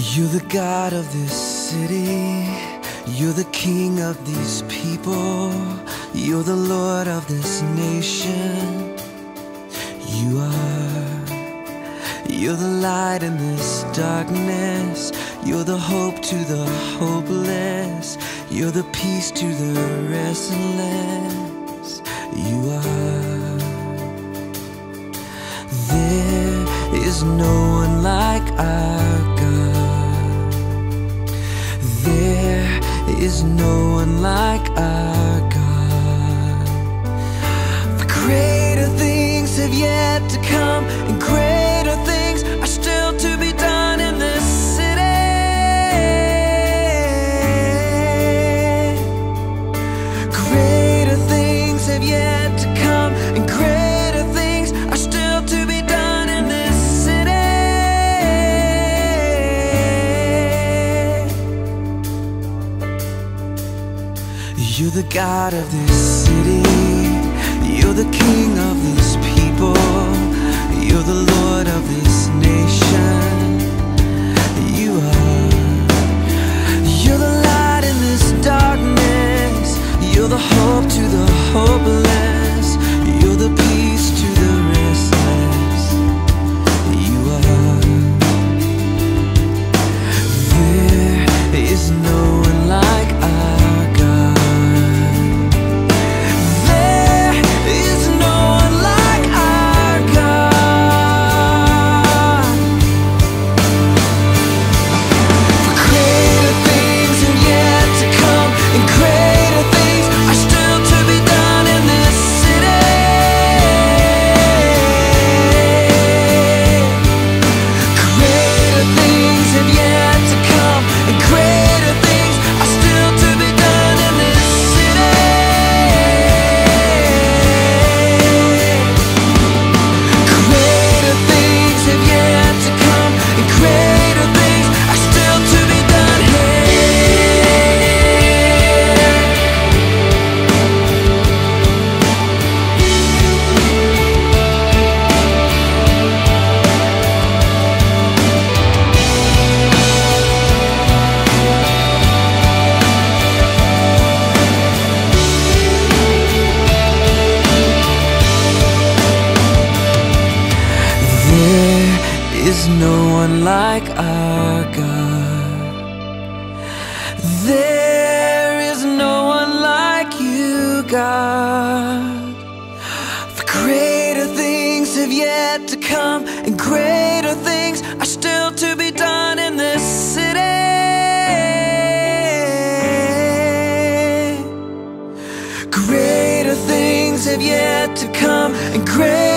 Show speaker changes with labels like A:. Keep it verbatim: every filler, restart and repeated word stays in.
A: You're the God of this city, you're the King of these people, you're the Lord of this nation. You are, you're the light in this darkness, you're the hope to the hopeless, you're the peace to the restless. You are. There is no one like our God. There is no one like our God. For greater things have yet to come, and greater things are still to be done in this city. Greater things have yet to come, and greater things are still to be done in this city. You're the God of this city, you're the King of these people, you're the Lord of this nation. You are, you're the light in this darkness, you're the hope to the hopeless, you're the peace to the restless. You are. There is no one like our God. There is no one like our God. For greater things have yet to come, and greater things are still to be done in this city. Greater things have yet to come, and greater things are still to be done in this city. Greater things have yet to come, and greater things are still to be done There is no one like our God. There is no one like you, God. For greater things have yet to come, and greater things are still to be done in this city. Greater things have yet to come, and greater